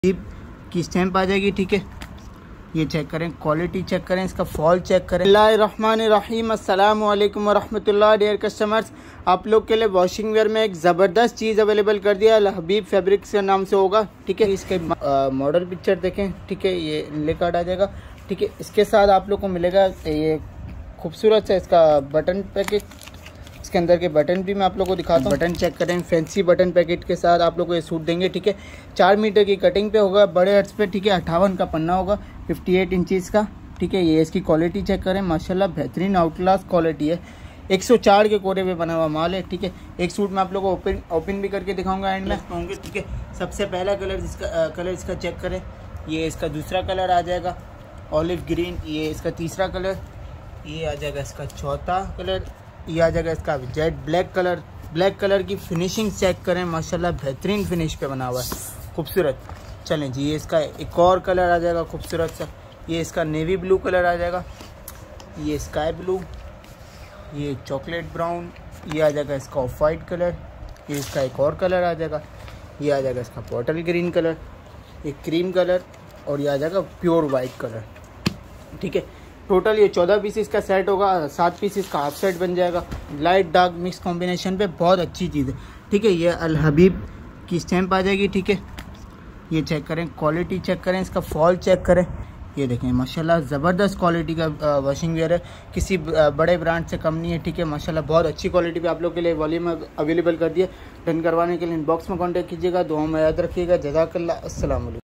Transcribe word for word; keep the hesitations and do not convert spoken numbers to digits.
की स्टैंप आ जाएगी। ठीक है, ये चेक करें, क्वालिटी चेक करें, इसका फॉल चेक करें। बिस्मिल्लाहिर्रहमानिर्रहीम, अस्सलाम वालेकुम वरहमतुल्लाह। डियर कस्टमर्स, आप लोग के लिए वॉशिंग वेयर में एक ज़बरदस्त चीज़ अवेलेबल कर दिया है, हबीब फैब्रिक्स के नाम से होगा। ठीक है, इसके मॉडल पिक्चर देखें। ठीक है, ये ले कार्ड आ जाएगा। ठीक है, इसके साथ आप लोग को मिलेगा ये खूबसूरत सा इसका बटन पैकेट। इसके अंदर के बटन भी मैं आप लोग को दिखाता हूँ। बटन चेक करें, फैंसी बटन पैकेट के साथ आप लोग को ये सूट देंगे। ठीक है, चार मीटर की कटिंग पे होगा, बड़े हर्ट्स पे। ठीक है, अट्ठावन का पन्ना होगा, अट्ठावन इंचेस का। ठीक है, ये इसकी क्वालिटी चेक करें, माशाल्लाह बेहतरीन आउटक्लास क्वालिटी है। एक सौ चार के कोरे पे बना हुआ माल है। ठीक है, एक सूट मैं आप लोग को ओपन ओपन भी करके दिखाऊंगा एंड में होंगे। ठीक है, सबसे पहला कलर जिसका कलर इसका चेक करें, ये इसका दूसरा कलर आ जाएगा ऑलिव ग्रीन। ये इसका तीसरा कलर, ये आ जाएगा इसका चौथा कलर, ये आ जाएगा इसका jade black colour. Black colour की फिनिशिंग चेक करें, माशाल्लाह बेहतरीन फिनिश पे बना हुआ है, खूबसूरत। चलें जी, ये इसका एक और कलर आ जाएगा खूबसूरत सा। ये इसका नेवी ब्लू कलर आ जाएगा, ये स्काई ब्लू, ये चॉकलेट ब्राउन, ये आ जाएगा इसका ऑफ वाइट कलर। ये इसका एक और कलर आ जाएगा, ये आ जाएगा इसका बॉटल ग्रीन कलर, ये क्रीम कलर, और ये आ जाएगा प्योर वाइट कलर। ठीक है, टोटल ये चौदह पीसेस का सेट होगा, सात पीसेस का हाफ सेट बन जाएगा। लाइट डार्क मिक्स कॉम्बिनेशन पे बहुत अच्छी चीज़ है। ठीक है, ये अल हबीब की स्टैंप आ जाएगी। ठीक है, ये चेक करें, क्वालिटी चेक करें, इसका फॉल चेक करें। ये देखें, माशाल्लाह ज़बरदस्त क्वालिटी का वॉशिंग वेयर है, किसी बड़े ब्रांड से कम नहीं है। ठीक है, माशाल्लाह बहुत अच्छी क्वालिटी पे आप लोग के लिए वॉल्यूम अवेलेबल कर दिया। डन करवाने के लिए इनबॉक्स में कॉन्टैक्ट कीजिएगा। दुआ में याद रखिएगा। जज़ाकल्लाह, अस्सलाम वालेकुम।